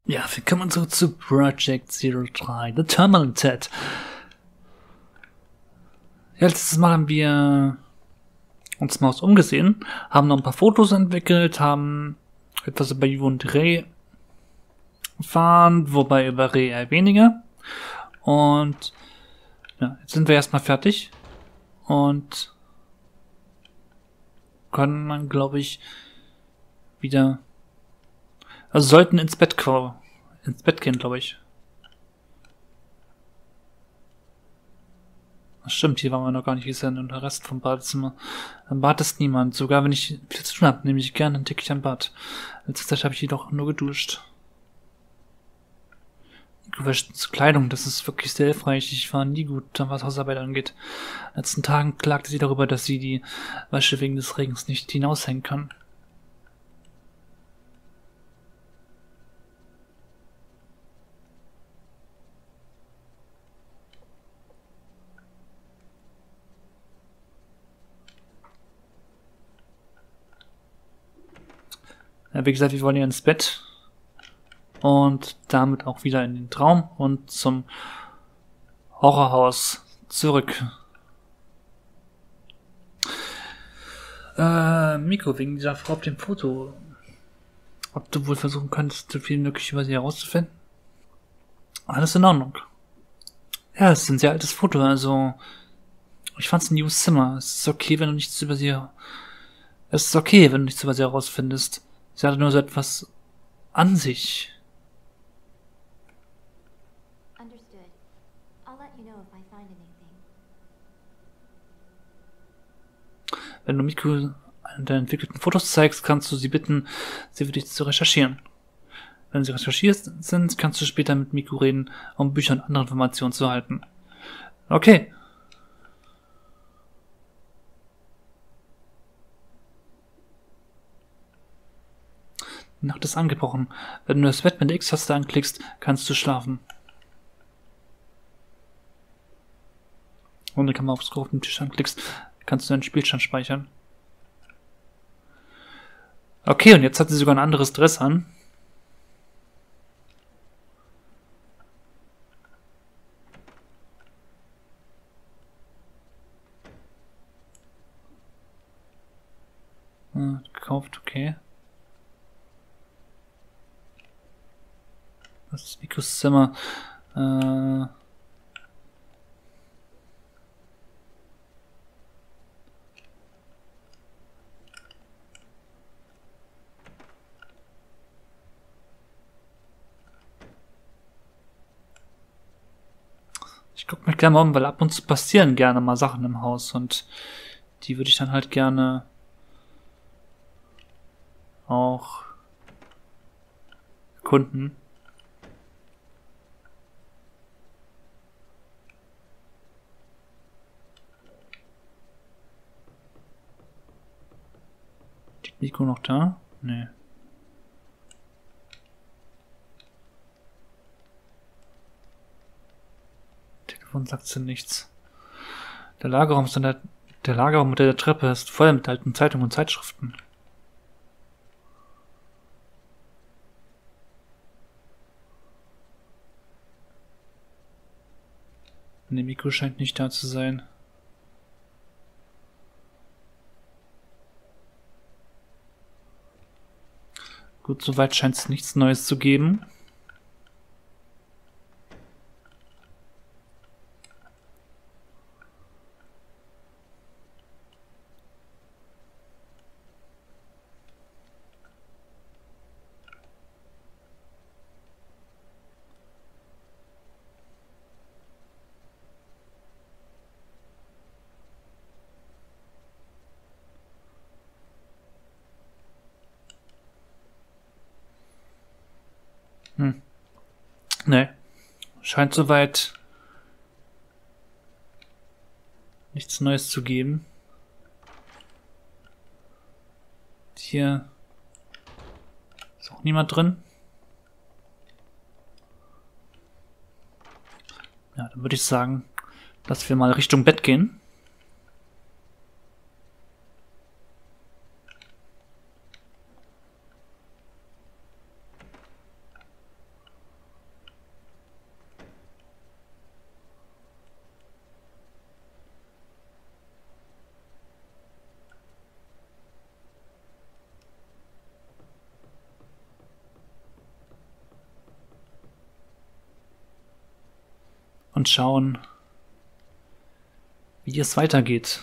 Ja, willkommen zurück zu Project Zero 3, The Terminated. Ja, letztes Mal haben wir uns mal umgesehen, haben noch ein paar Fotos entwickelt, haben etwas über Yu und Rei erfahren, wobei über Rei eher weniger. Und ja, jetzt sind wir erstmal fertig und können dann, glaube ich, wieder, also sollten ins Bett gehen, glaube ich. Das stimmt, hier waren wir noch gar nicht gesehen und der Rest vom Badezimmer. Am Bad ist niemand. Sogar wenn ich viel zu tun habe, nehme ich gerne ein Tickchen am Bad. Letzte Zeit habe ich jedoch nur geduscht. Gewäschtes Kleidung, das ist wirklich sehr hilfreich. Ich war nie gut, was Hausarbeit angeht. In den letzten Tagen klagte sie darüber, dass sie die Wäsche wegen des Regens nicht hinaushängen kann. Ja, wie gesagt, wir wollen ja ins Bett. Und damit auch wieder in den Traum und zum Horrorhaus zurück. Miko, wegen dieser Frau auf dem Foto. Ob du wohl versuchen könntest, so viel möglich über sie herauszufinden? Alles in Ordnung. Ja, es ist ein sehr altes Foto, also ich fand's ein news Zimmer. Es ist okay, wenn du nichts über sie herausfindest. Sie hatte nur so etwas an sich. Understood. I'll let you know if I find anything. Wenn du Miku deine entwickelten Fotos zeigst, kannst du sie bitten, sie für dich zu recherchieren. Wenn sie recherchiert sind, kannst du später mit Miku reden, um Bücher und andere Informationen zu erhalten. Okay. Die Nacht ist angebrochen. Wenn du das Bett mit der X-Taste anklickst, kannst du schlafen. Und die Kamera aufs auf dem Tisch anklickst, kannst du deinen Spielstand speichern. Okay, und jetzt hat sie sogar ein anderes Dress an. Gekauft, okay. Das ist Mikos Zimmer. Ich gucke mich gerne mal um, weil ab und zu passieren gerne mal Sachen im Haus und die würde ich dann halt gerne auch erkunden. Ist Nico noch da? Nee. Telefon sagt sie nichts. Der Lagerraum unter der Treppe ist voll mit alten Zeitungen und Zeitschriften. Nee, Miko scheint nicht da zu sein. Gut, soweit scheint es nichts Neues zu geben. Nee. Scheint soweit nichts Neues zu geben. Hier ist auch niemand drin. Ja, dann würde ich sagen, dass wir mal Richtung Bett gehen. und schauen, wie es weitergeht.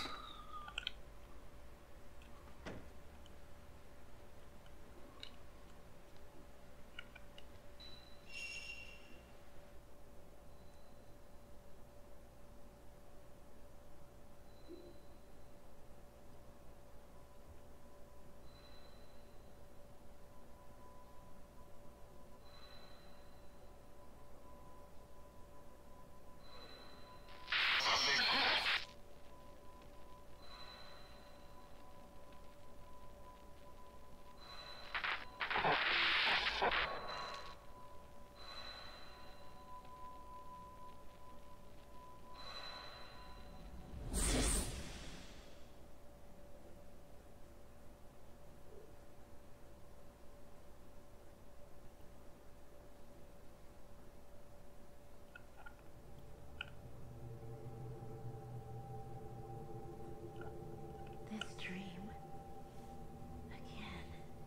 This dream again.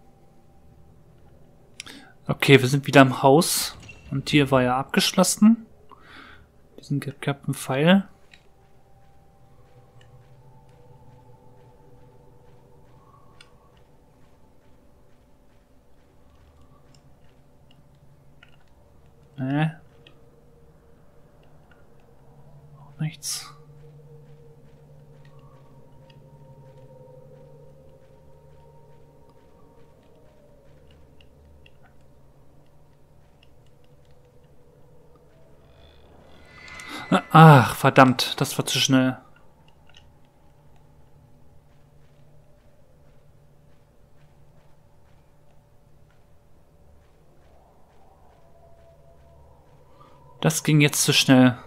Okay, wir sind wieder im Haus. Und hier war ja abgeschlossen. Diesen gehabten Pfeil. Nee. Auch nichts. Ach, verdammt, das war zu schnell. Das ging jetzt zu schnell.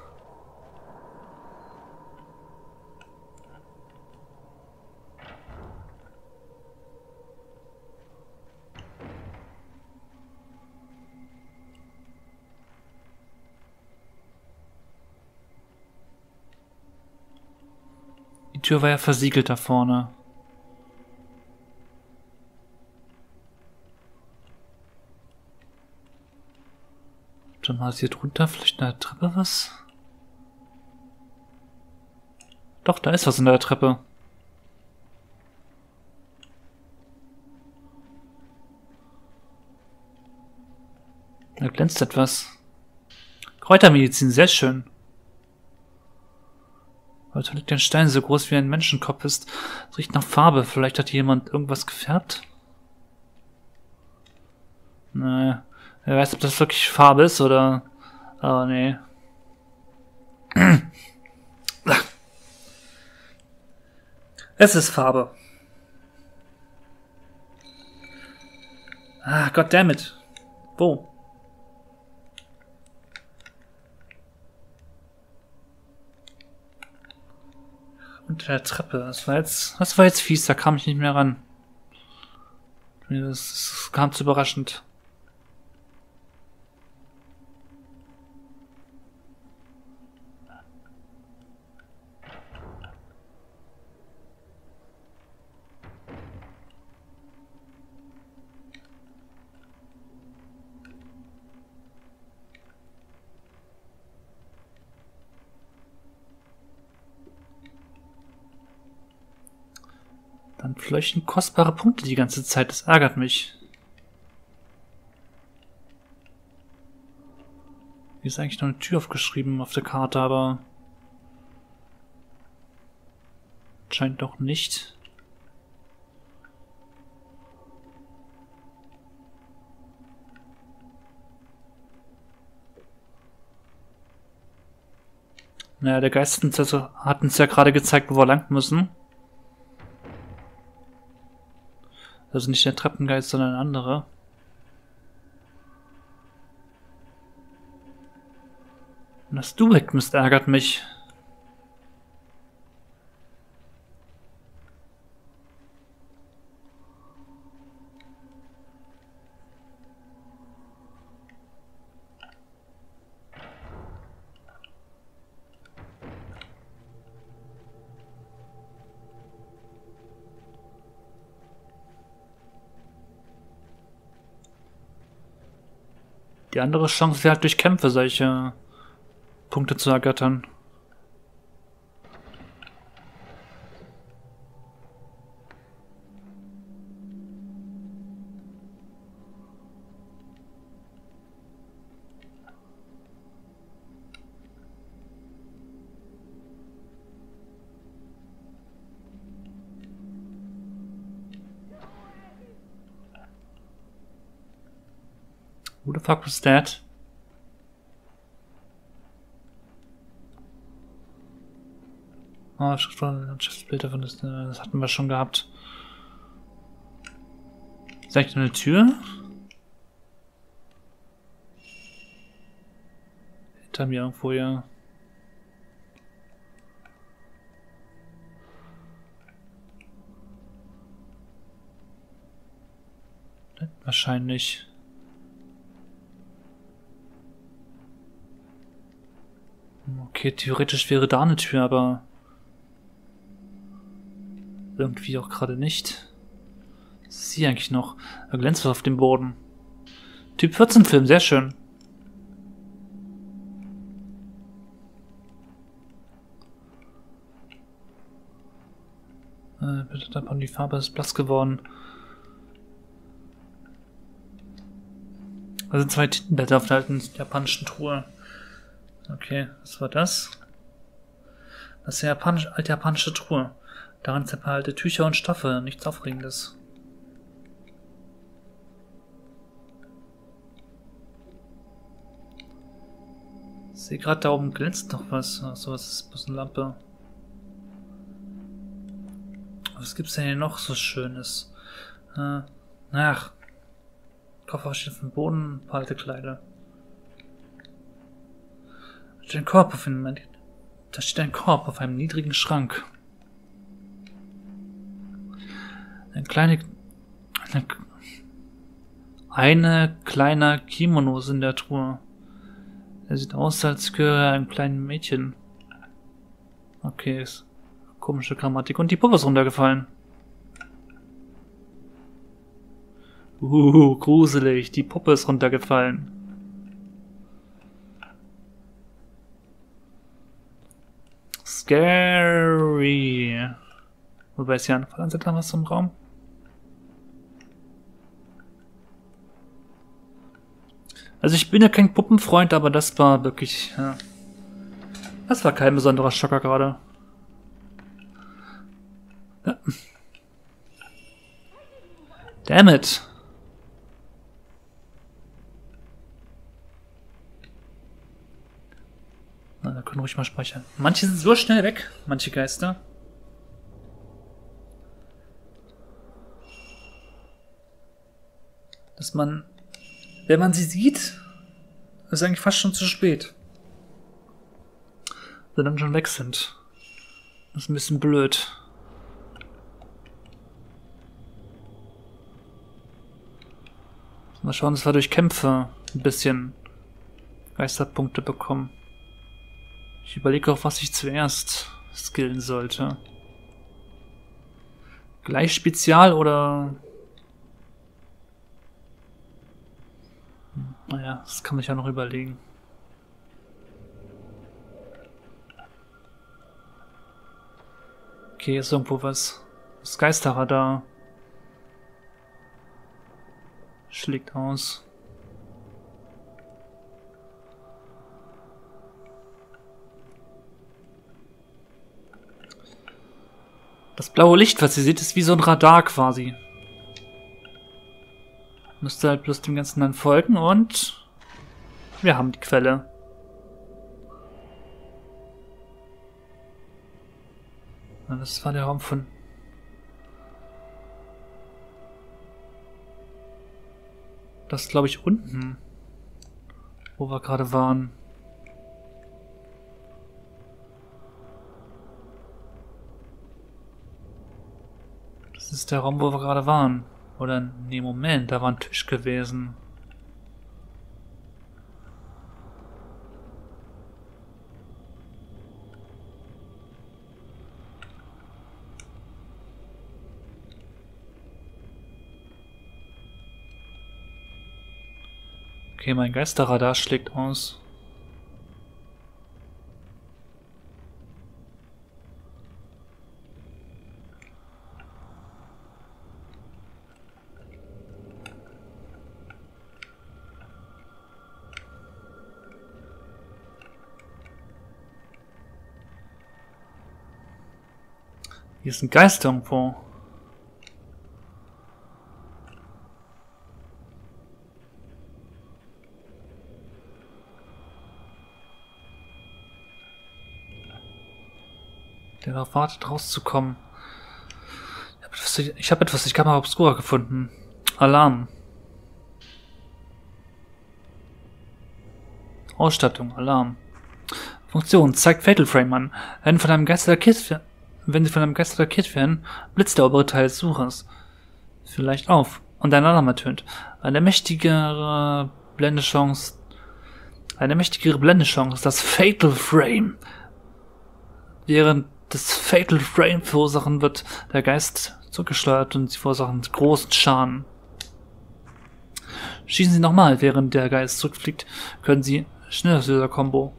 Die Tür war ja versiegelt da vorne. Dann mal hier drunter, vielleicht in der Treppe was? Doch, da ist was in der Treppe. Da glänzt etwas. Kräutermedizin, sehr schön. Heute liegt ein Stein so groß wie ein Menschenkopf ist. Es riecht nach Farbe. Vielleicht hat jemand irgendwas gefärbt? Nee. Wer weiß, ob das wirklich Farbe ist oder... Oh, nee. Es ist Farbe. Ah, goddammit. Wo? Unter der Treppe. Das war jetzt fies, da kam ich nicht mehr ran. Das kam zu überraschend. Dann fleuchten kostbare Punkte die ganze Zeit. Das ärgert mich. Hier ist eigentlich noch eine Tür aufgeschrieben auf der Karte, aber... scheint doch nicht. Naja, der Geist hat uns ja gerade gezeigt, wo wir lang müssen. Also nicht der Treppengeist, sondern ein anderer. Und dass du weg bist, ärgert mich. Die andere Chance wäre halt durch Kämpfe solche Punkte zu ergattern. Who the fuck was that? Oh, Schiffsbilder von das hatten wir schon gehabt. Ist eigentlich eine Tür? Hinter mir irgendwo, ja. Wahrscheinlich. Okay, theoretisch wäre da eine Tür, aber irgendwie auch gerade nicht. Was ist hier eigentlich noch? Da glänzt was auf dem Boden. Typ 14 Film, sehr schön. Bitte, da die Farbe ist blass geworden. Da sind 2 Tintenblätter auf der alten japanischen Truhe. Okay, was war das? Das ist eine alte japanische Truhe. Darin sind ein paar alte Tücher und Stoffe, nichts Aufregendes. Ich sehe gerade, da oben glänzt noch was. Achso, was ist bloß eine Lampe? Was gibt's denn hier noch so Schönes? Ach. Koffer steht auf dem Boden, ein paar alte Kleider. Da steht ein Korb auf einem niedrigen Schrank. Eine kleine Kimono ist in der Truhe. Er sieht aus, als gehöre er einem kleinen Mädchen. Okay, ist komische Grammatik. Und die Puppe ist runtergefallen. Gruselig. Die Puppe ist runtergefallen. Scary. Wobei ist hier ein Fallansetzer was im Raum? Also ich bin ja kein Puppenfreund, aber das war wirklich, ja. Das war kein besonderer Schocker gerade. Ja. Damn it. Na, da können wir ruhig mal speichern. Manche sind so schnell weg, manche Geister. Dass man, wenn man sie sieht, ist eigentlich fast schon zu spät. Wenn dann schon weg sind. Das ist ein bisschen blöd. Mal schauen, dass wir durch Kämpfe ein bisschen Geisterpunkte bekommen. Ich überlege auch, was ich zuerst skillen sollte. Gleich Spezial oder... Naja, das kann man ja noch überlegen. Okay, ist irgendwo was. Das Geisterradar schlägt aus. Das blaue Licht, was ihr seht, ist wie so ein Radar quasi. Müsste halt bloß dem Ganzen dann folgen und wir haben die Quelle. Na, das war der Raum von... Das ist, glaube ich, unten, wo wir gerade waren. Das ist der Raum, wo wir gerade waren. Oder, nee, Moment, da war ein Tisch gewesen. Okay, mein Geisterradar schlägt aus. Hier ist ein Geist irgendwo. Der darauf wartet, rauszukommen. Ich habe etwas, ich Kamera Obscura gefunden. Alarm. Ausstattung, Alarm. Funktion, zeigt Fatal Frame an. Wenn sie von einem Geist attackiert werden, blitzt der obere Teil des Suchers vielleicht auf und ein Alarm ertönt. Eine mächtigere Blendechance, das Fatal Frame. Während das Fatal Frame verursachen wird, der Geist zurückgesteuert und sie verursachen großen Schaden. Schießen Sie nochmal, während der Geist zurückfliegt, können Sie Schnellauslöser-Kombo.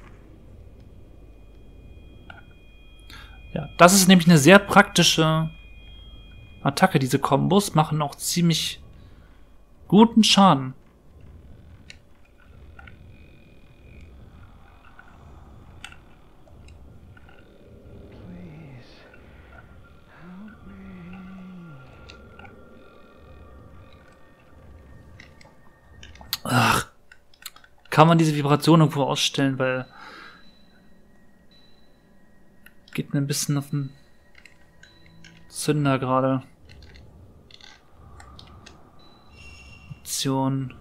Ja, das ist nämlich eine sehr praktische Attacke. Diese Kombos machen auch ziemlich guten Schaden. Ach, kann man diese Vibration irgendwo ausstellen, weil geht mir ein bisschen auf den Zünder gerade. Option.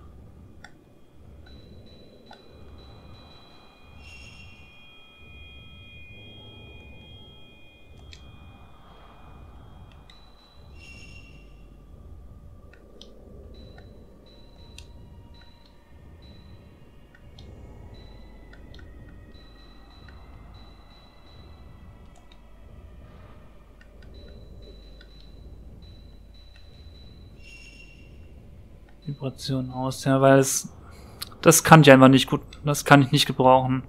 Vibration aus, ja, weil das kann ich einfach nicht gut, das kann ich nicht gebrauchen.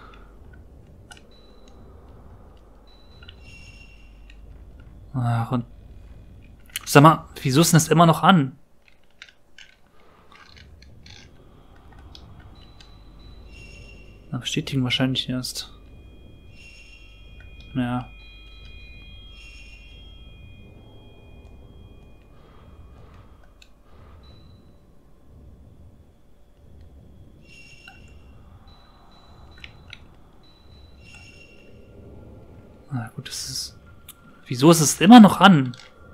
Ach, und sag mal, wieso ist denn das immer noch an? Na, bestätigen wahrscheinlich erst. Ja. Na gut, das ist... Wieso ist es immer noch an?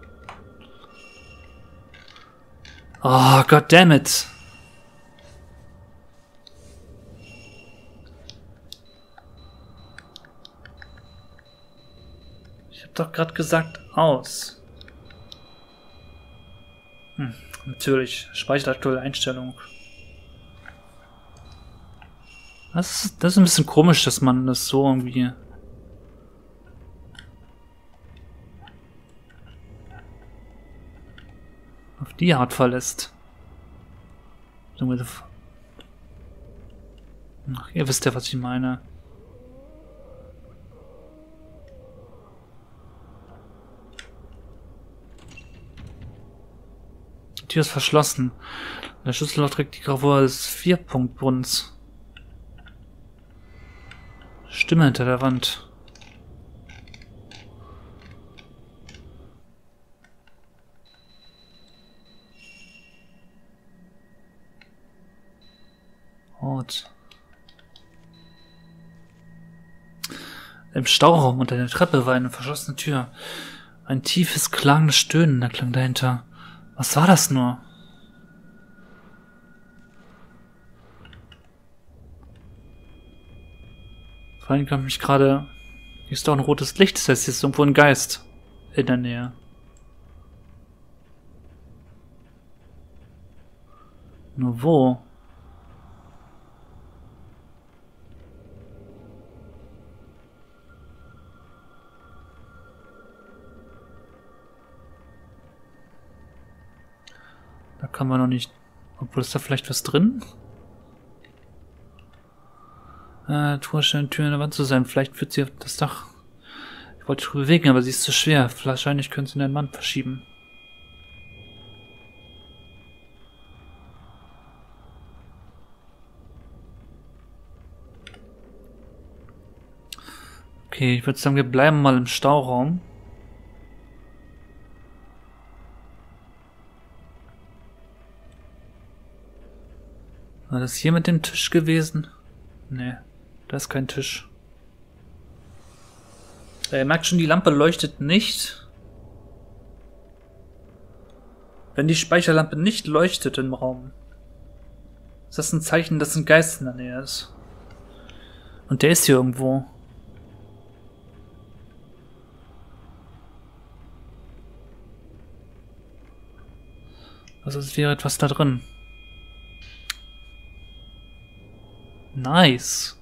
Oh, goddammit. Ich hab doch gerade gesagt, aus. Natürlich. Speichert aktuelle Einstellung. Das ist ein bisschen komisch, dass man das so irgendwie... auf die Art verlässt. Ach, ihr wisst ja, was ich meine. Die Tür ist verschlossen. Der Schlüsselloch trägt die Gravur des Vierpunktbrunnens. Stimme hinter der Wand. Ort. Im Stauraum unter der Treppe war eine verschlossene Tür. Ein tiefes, klagendes Stöhnen erklang dahinter. Was war das nur? Vor allem kam mich gerade... Hier ist doch ein rotes Licht, das heißt, hier ist irgendwo ein Geist in der Nähe. Nur wo? Da kann man noch nicht... Obwohl, ist da vielleicht was drin? Tour scheint Tür in der Wand zu sein. Vielleicht führt sie auf das Dach. Ich wollte sie bewegen, aber sie ist zu schwer. Wahrscheinlich können sie in den Mann verschieben. Okay, ich würde sagen, wir bleiben mal im Stauraum. War das hier mit dem Tisch gewesen? Nee, da ist kein Tisch. Ihr merkt schon, die Lampe leuchtet nicht. Wenn die Speicherlampe nicht leuchtet im Raum, ist das ein Zeichen, dass ein Geist in der Nähe ist. Und der ist hier irgendwo. Also es wäre etwas da drin. Nice.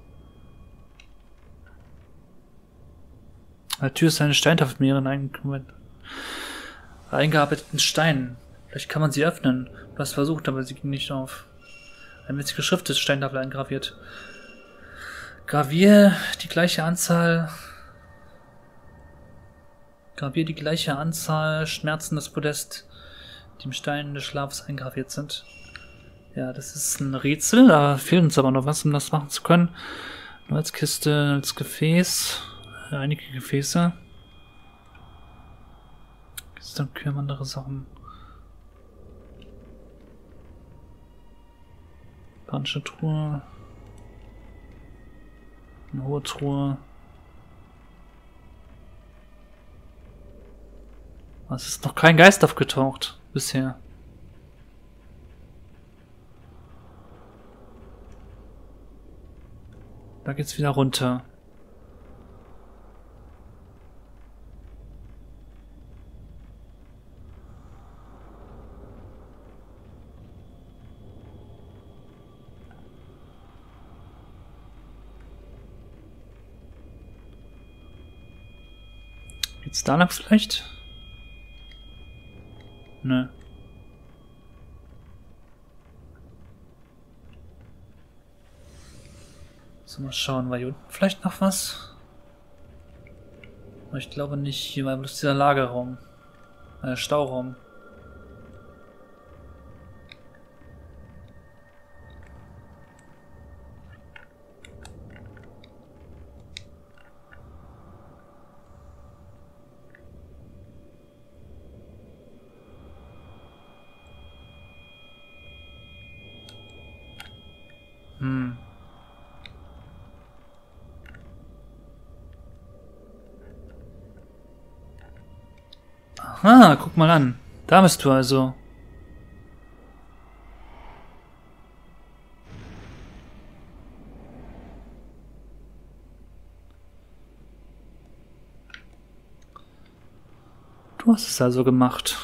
An der Tür ist eine Steintafel mit mehreren eingearbeiteten Steinen. Vielleicht kann man sie öffnen. Du hast versucht, aber sie ging nicht auf. Eine winzige Schrift ist Steintafel eingraviert. Gravier die gleiche Anzahl Schmerzen des Podest, die im Stein des Schlafs eingraviert sind. Ja, das ist ein Rätsel, da fehlt uns aber noch was, um das machen zu können. Nur als Kiste, als Gefäß, einige Gefäße. Kiste und Kühe, andere Sachen. Panische Truhe. Eine hohe Truhe. Es ist noch kein Geist aufgetaucht bisher. Da geht's wieder runter. Geht's da lang vielleicht? Nö. So, mal schauen, war hier unten vielleicht noch was? Aber ich glaube nicht, hier war bloß dieser Lagerraum. Stauraum. Ah, guck mal an. Da bist du also. Du hast es also gemacht.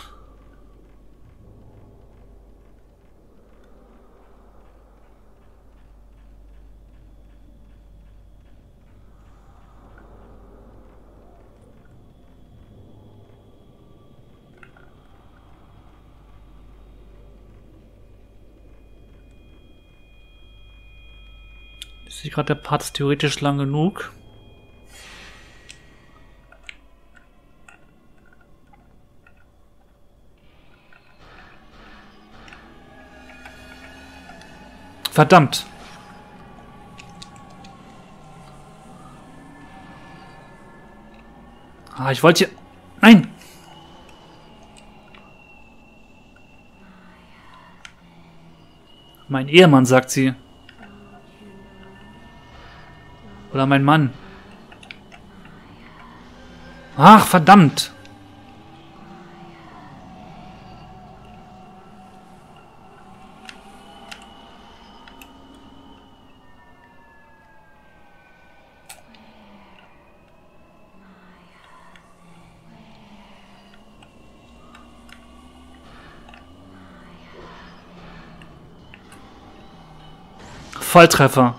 Ist hier gerade der Part ist theoretisch lang genug. Verdammt! Ah, ich wollte hier... Nein! Mein Ehemann, sagt sie. Oder mein Mann. Ach, verdammt! Volltreffer.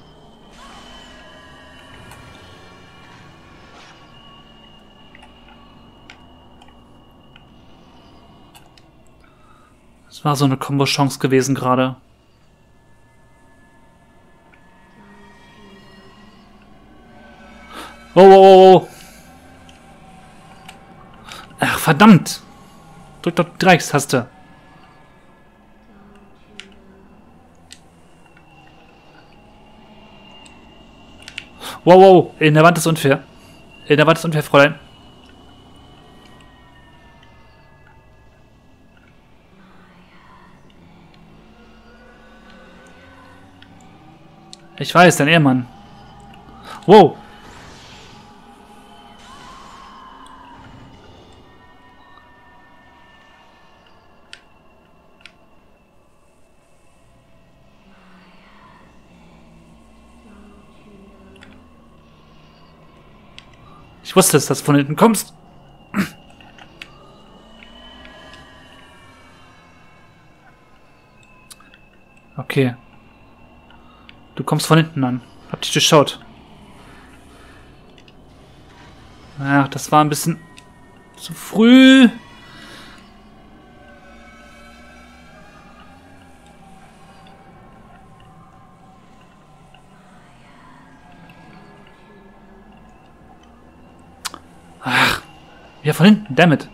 Das war so eine Kombo-Chance gewesen gerade. Oh, oh, oh, oh. Ach, verdammt. Drück doch die Dreieckstaste. Wow, wow, in der Wand ist unfair. In der Wand ist unfair, Fräulein. Ich weiß, dein Ehemann. Wow. Ich wusste es, dass du von hinten kommst. Okay. Du kommst von hinten an. Hab dich durchschaut. Ach, das war ein bisschen zu früh. Ach, ja, von hinten, dammit.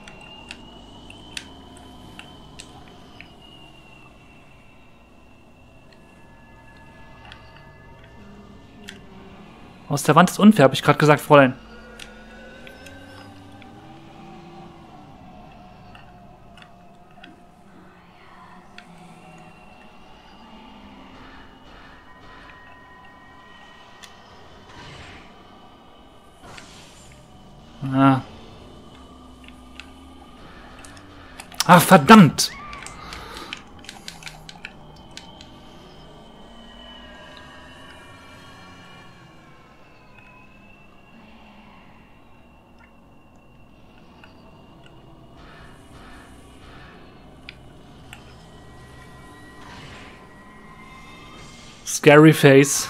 Aus der Wand ist unfair, habe ich gerade gesagt, Fräulein. Ah. Ach, verdammt! Scary Face.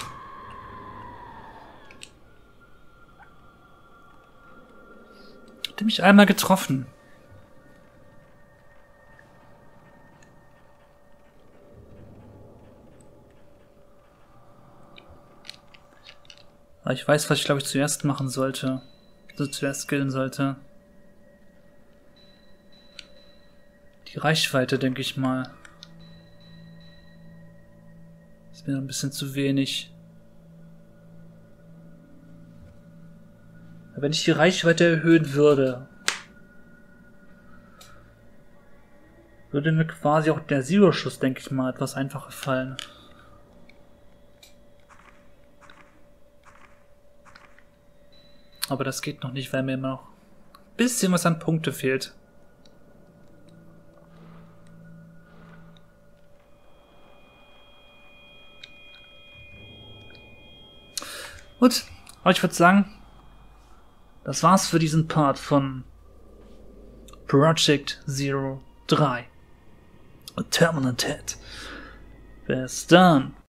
Hat mich einmal getroffen. Aber ich weiß, was ich glaube ich zuerst machen sollte. Also zuerst killen sollte. Die Reichweite, denke ich mal. Ist mir ein bisschen zu wenig. Wenn ich die Reichweite erhöhen würde, würde mir quasi auch der Zero-Schuss, denke ich mal, etwas einfacher fallen. Aber das geht noch nicht, weil mir immer noch ein bisschen was an Punkte fehlt. Gut, aber ich würde sagen, das war's für diesen Part von Project Zero 3. A Terminal Head. Bis dann.